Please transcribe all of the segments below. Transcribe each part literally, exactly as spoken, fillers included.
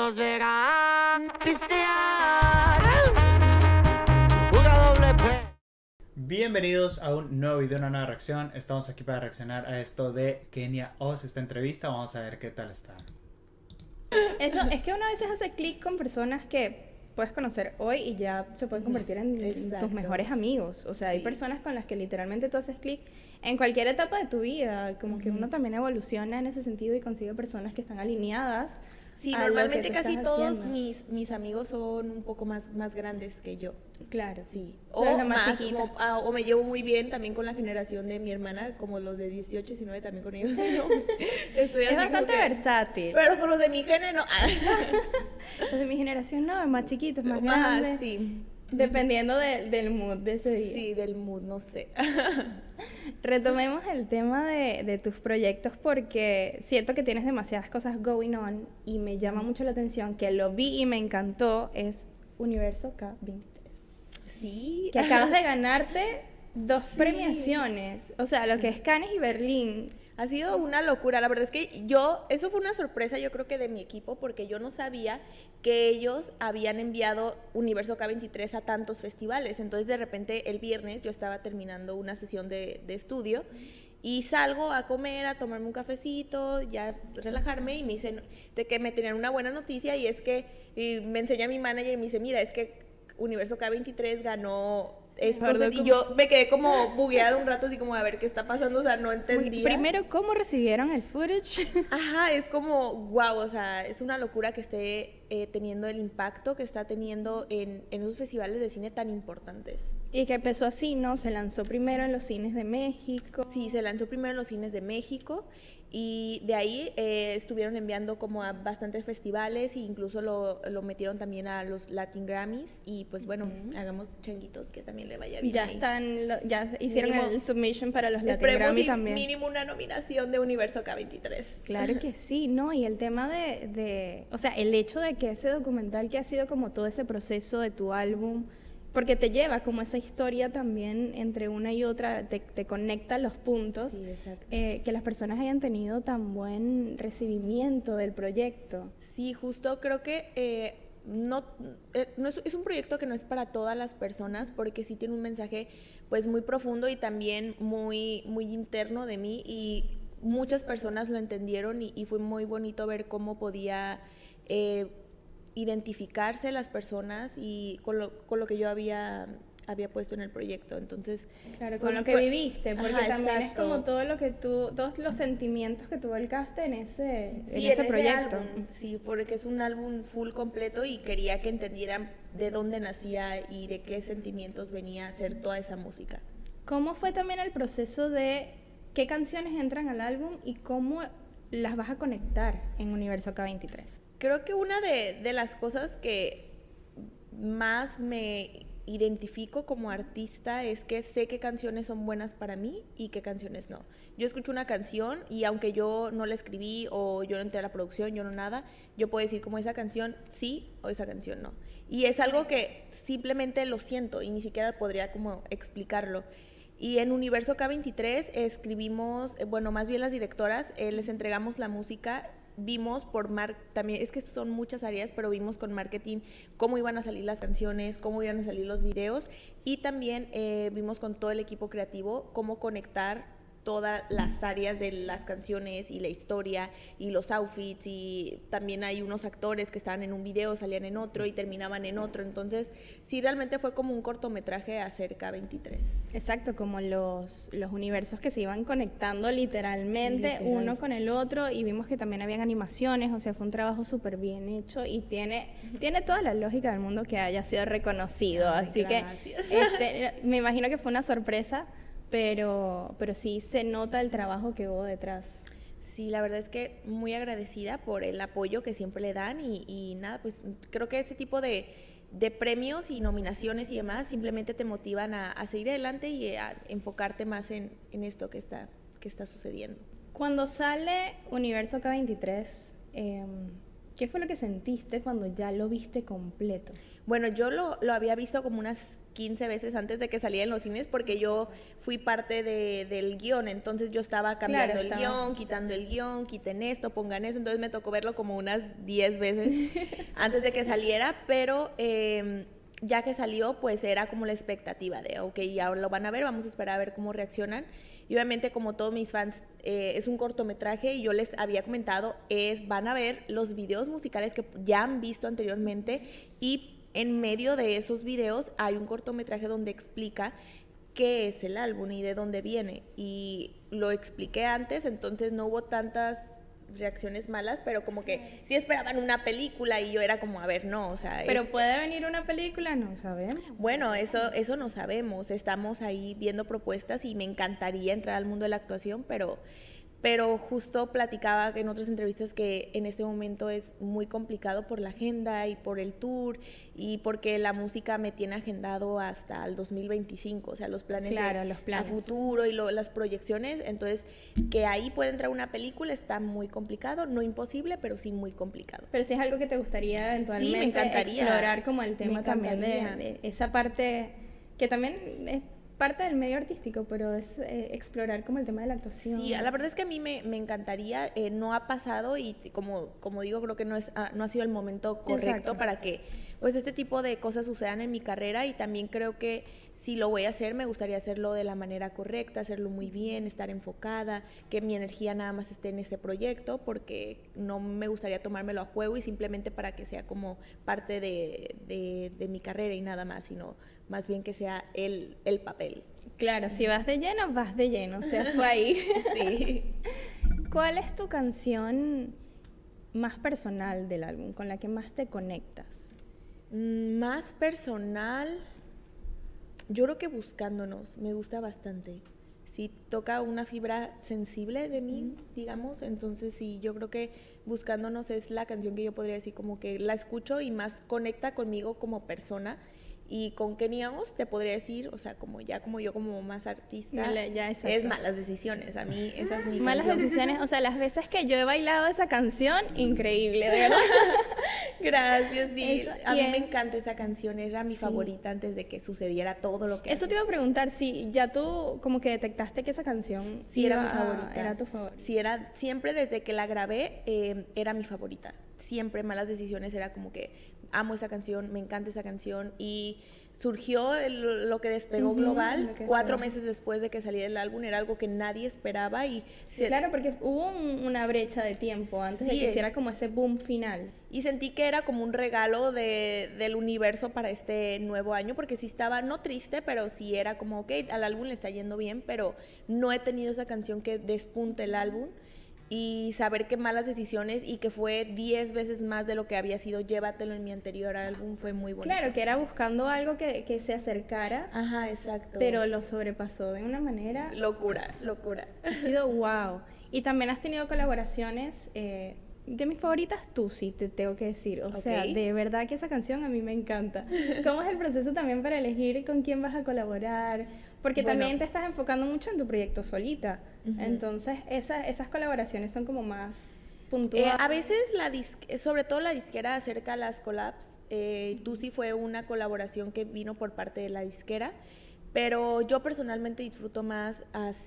los verán pistear. Una doble P. Bienvenidos a un nuevo video, una nueva reacción. Estamos aquí para reaccionar a esto de Kenia Oz, esta entrevista. Vamos a ver qué tal está. Eso es que uno a veces hace clic con personas que puedes conocer hoy y ya se pueden convertir en Exacto. tus mejores amigos. O sea, hay Sí. personas con las que literalmente tú haces clic en cualquier etapa de tu vida. Como Ujú. que uno también evoluciona en ese sentido y consigue personas que están alineadas. Sí, a lo que normalmente tú casi estás todos haciendo. mis, mis amigos son un poco más, más grandes que yo. Claro. Sí. Tú O, eres la más más, chiquita. o, ah, o me llevo muy bien también con la generación de mi hermana, como los de dieciocho, diecinueve también con ellos. No, estoy Es así como bastante que- versátil. Pero con los de mi género, ah. Los de mi generación no, es más chiquitos, más Más, grandes. sí. Dependiendo de- del mood de ese día. Sí, del mood, no sé. Retomemos el tema de, de tus proyectos porque siento que tienes demasiadas cosas going on y me llama mucho la atención que lo vi y me encantó, es Universo K veintitrés. Sí. Que acabas de ganarte dos premiaciones, o sea, lo que es Cannes y Berlín. Ha sido una locura, la verdad es que yo, eso fue una sorpresa yo creo que de mi equipo, porque yo no sabía que ellos habían enviado Universo K veintitrés a tantos festivales. Entonces de repente el viernes yo estaba terminando una sesión de, de estudio y salgo a comer, a tomarme un cafecito, ya relajarme, y me dicen de que me tenían una buena noticia, y es que y me enseña mi manager y me dice, mira, es que Universo K veintitrés ganó esto, Perdón, y ¿cómo? yo me quedé como bugueada un rato, así como a ver qué está pasando, o sea, no entendía. Primero, ¿cómo recibieron el footage? Ajá, es como, wow, o sea, es una locura que esté eh, teniendo el impacto que está teniendo en, en esos festivales de cine tan importantes. Y que empezó así, ¿no? Se lanzó primero en los cines de México. Sí, se lanzó primero en los cines de México, y de ahí eh, estuvieron enviando como a bastantes festivales, e incluso lo, lo metieron también a los Latin Grammys, y pues bueno, Ujú. hagamos changuitos que también le vaya bien Ya ahí. están, lo- ya hicieron Mínimo- el submission para los Latin Esperemos Grammy y también. mínimo una nominación de Universo K veintitrés. Claro que sí, ¿no? Y el tema de, de, o sea, el hecho de que ese documental que ha sido como todo ese proceso de tu álbum, porque te lleva como esa historia también entre una y otra, te, te conecta los puntos, Sí, exacto. eh, que las personas hayan tenido tan buen recibimiento del proyecto. Sí, justo creo que eh, no, eh, no es, es un proyecto que no es para todas las personas, porque sí tiene un mensaje pues muy profundo y también muy, muy interno de mí, y muchas personas lo entendieron, y, y fue muy bonito ver cómo podía eh, identificarse las personas y con lo, con lo que yo había, había puesto en el proyecto. Entonces, Claro, fue- con lo que fue- viviste, porque Ajá, también exacto. es como todo lo que tú, todos los sentimientos que tú volcaste en ese, Sí, en ese proyecto. álbum, sí, porque es un álbum full completo, y quería que entendieran de dónde nacía y de qué sentimientos venía a hacer toda esa música. ¿Cómo fue también el proceso de qué canciones entran al álbum y cómo las vas a conectar en Universo K veintitrés? Creo que una de, de las cosas que más me identifico como artista es que sé qué canciones son buenas para mí y qué canciones no. Yo escucho una canción y aunque yo no la escribí o yo no entré a la producción, yo no nada, yo puedo decir como esa canción sí o esa canción no. Y es algo que simplemente lo siento y ni siquiera podría como explicarlo. Y en Universo K veintitrés escribimos, eh, bueno, más bien las directoras, eh, les entregamos la música. Vimos por mar también, es que son muchas áreas, pero vimos con marketing cómo iban a salir las canciones, cómo iban a salir los videos, y también eh, vimos con todo el equipo creativo cómo conectar todas las áreas de las canciones y la historia y los outfits, y también hay unos actores que estaban en un video, salían en otro y terminaban en otro. Entonces sí, realmente fue como un cortometraje acerca K veintitrés. Exacto, como los, los universos que se iban conectando literalmente Literal. uno con el otro, y vimos que también habían animaciones, o sea, fue un trabajo súper bien hecho y tiene, tiene toda la lógica del mundo que haya sido reconocido. Ay, así gracias. que este, me imagino que fue una sorpresa, pero, pero sí se nota el trabajo que hubo detrás. Sí, la verdad es que muy agradecida por el apoyo que siempre le dan, y, y nada, pues creo que ese tipo de, de premios y nominaciones y demás simplemente te motivan a, a seguir adelante y a enfocarte más en, en esto que está, que está sucediendo. Cuando sale Universo K veintitrés, eh, ¿qué fue lo que sentiste cuando ya lo viste completo? Bueno, yo lo, lo había visto como unas quince veces antes de que saliera en los cines porque yo fui parte de, del guión, entonces yo estaba cambiando Claro, el estaba- guión, quitando el guión, quiten esto, pongan eso, entonces me tocó verlo como unas diez veces antes de que saliera, pero eh, ya que salió, pues era como la expectativa de, ok, ya ahora lo van a ver, vamos a esperar a ver cómo reaccionan. Y obviamente, como todos mis fans, eh, es un cortometraje y yo les había comentado, es, van a ver los videos musicales que ya han visto anteriormente y en medio de esos videos hay un cortometraje donde explica qué es el álbum y de dónde viene. Y lo expliqué antes, entonces no hubo tantas reacciones malas, pero como que sí esperaban una película y yo era como, a ver, no, o sea... Pero es- puede venir una película, no sabemos. bueno, eso, eso no sabemos, estamos ahí viendo propuestas y me encantaría entrar al mundo de la actuación, pero, pero justo platicaba en otras entrevistas que en este momento es muy complicado por la agenda y por el tour y porque la música me tiene agendado hasta el dos mil veinticinco, o sea, los planes, Claro, de, los planes. a futuro y lo- las proyecciones, entonces que ahí puede entrar una película está muy complicado, no imposible, pero sí muy complicado. Pero si es algo que te gustaría eventualmente encantaría. explorar como el tema Me también de, encantaría. de esa parte que también es parte del medio artístico, pero es eh, explorar como el tema de la actuación. Sí, la verdad es que a mí me, me encantaría, eh, no ha pasado y t- como, como digo, creo que no, es, ah, no ha sido el momento correcto Exacto. para que pues este tipo de cosas sucedan en mi carrera y también creo que si lo voy a hacer me gustaría hacerlo de la manera correcta, hacerlo muy bien, estar enfocada, que mi energía nada más esté en ese proyecto porque no me gustaría tomármelo a juego y simplemente para que sea como parte de, de, de mi carrera y nada más, sino más bien que sea el, el papel. Claro, si vas de lleno, vas de lleno, o sea, fue ahí. Sí. ¿Cuál es tu canción más personal del álbum, con la que más te conectas? Mm, Más personal, yo creo que Buscándonos, me gusta bastante. Sí, toca una fibra sensible de mí, digamos, entonces sí, yo creo que Buscándonos es la canción que yo podría decir como que la escucho y más conecta conmigo como persona. Y con Kenia Os te podría decir, o sea, como ya como yo como más artista, Mala- ya, exacto. es Malas Decisiones, a mí esa es mi Malas canción. decisiones, o sea, las veces que yo he bailado esa canción, increíble, de verdad. Gracias, sí. Eso, a y mí me es- encanta esa canción, era mi Sí. favorita antes de que sucediera todo lo que Eso te iba a preguntar, si ya tú como que detectaste que esa canción Sí, era iba mi a- favorita. Era tu favorita. Sí, era, siempre desde que la grabé, eh, era mi favorita. Siempre Malas Decisiones era como que amo esa canción, me encanta esa canción y surgió el- lo que despegó Ujú, global lo que cuatro despegó. meses después de que saliera el álbum, era algo que nadie esperaba y Sí, se- claro, porque hubo un- una brecha de tiempo antes de Sí, que eh. hiciera como ese boom final. y sentí que era como un regalo de, del universo para este nuevo año, porque sí estaba, no triste, pero sí era como, ok, al álbum le está yendo bien, pero no he tenido esa canción que despunte el álbum. Y saber que Malas Decisiones y que fue diez veces más de lo que había sido Llévatelo en mi anterior álbum fue muy bonito. Claro, que era buscando algo que, que se acercara, Ajá, exacto. pero lo sobrepasó de una manera. Locura, locura. Ha sido wow. Y también has tenido colaboraciones. eh, de mis favoritas, tú sí, te tengo que decir. O sea, Ok. de verdad que esa canción a mí me encanta. ¿Cómo es el proceso también para elegir con quién vas a colaborar? Porque Bueno. también te estás enfocando mucho en tu proyecto solita. Ujú. Entonces, esa- esas colaboraciones son como más Eh, puntuales. a veces, la disque- sobre todo la disquera acerca a las collabs. Eh, Tusi fue una colaboración que vino por parte de la disquera, pero yo personalmente disfruto más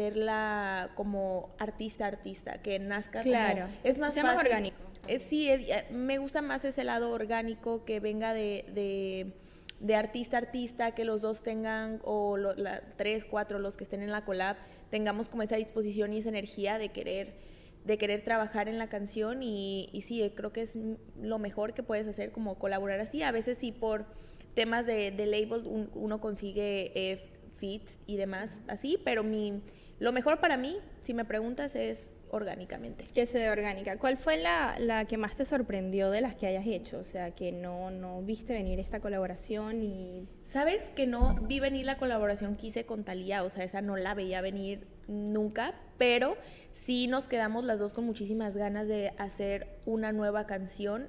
hacerla como artista artista, que nazca como- Claro. es más Sea más fácil. orgánico. Eh, sí, es- eh, me gusta más ese lado orgánico que venga de, de, de artista a artista, que los dos tengan, o lo- la- tres, cuatro, los que estén en la collab, tengamos como esa disposición y esa energía de querer, de querer trabajar en la canción y, y sí, eh, creo que es m- lo mejor que puedes hacer, como colaborar así. A veces sí por temas de, de labels un- uno consigue eh, feats y demás así, pero mi, lo mejor para mí, si me preguntas, es orgánicamente. Que se dé orgánica. ¿Cuál fue la, la que más te sorprendió de las que hayas hecho? O sea, que no, no viste venir esta colaboración y... ¿Sabes que no vi venir la colaboración que hice con Thalía? O sea, esa no la veía venir nunca, pero sí nos quedamos las dos con muchísimas ganas de hacer una nueva canción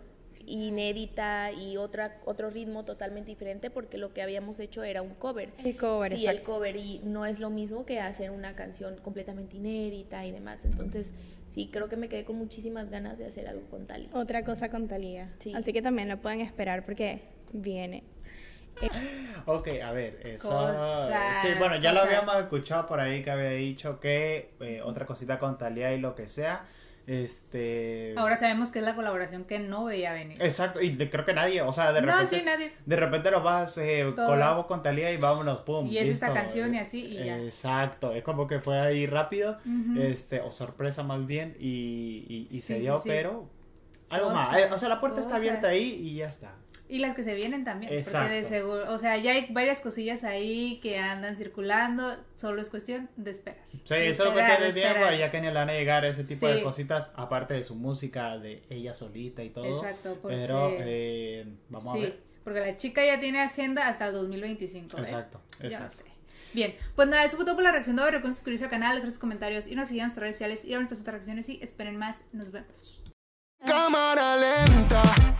inédita y otra otro ritmo totalmente diferente, porque lo que habíamos hecho era un cover. El cover, Sí, el exacto. cover, y no es lo mismo que hacer una canción completamente inédita y demás. Entonces, sí, creo que me quedé con muchísimas ganas de hacer algo con Thalía. Otra cosa con Thalía. Sí. Así que también lo pueden esperar porque viene. Ok, a ver, eso... Cosas, sí, bueno, ya lo cosas. habíamos escuchado por ahí que había dicho que eh, otra cosita con Thalía y lo que sea, este... Ahora sabemos que es la colaboración que no veía venir. Exacto, y de- creo que nadie, o sea, de No, repente... sí, nadie. De repente nos vas, eh, Todo. colabo con Thalía y vámonos, pum. Y es esta listo. canción y así, y ya. Exacto, es como que fue ahí rápido, Ujú. este, o sorpresa más bien, y, y, y se Sí, dio, sí, sí. pero algo Cosas, más. Eh, O sea, la puerta está cosas. abierta ahí y ya está. Y las que se vienen también, Exacto. porque de seguro, o sea, ya hay varias cosillas ahí que andan circulando, solo es cuestión de esperar. Sí, De eso es lo que esperar, te de decía, esperar. pues, ya que ni le van a llegar ese tipo de Sí. cositas, aparte de su música, de ella solita y todo. Exacto, porque- Pero eh, vamos Sí, a ver. porque la chica ya tiene agenda hasta el dos mil veinticinco, ¿eh? Exacto, Ya exacto. sé. Bien, pues nada, eso fue todo por la reacción de hoy. Recuerden suscribirse al canal, dejar sus comentarios y nos siguen en nuestras redes sociales y a nuestras otras reacciones y esperen más. Nos vemos. Cámara lenta.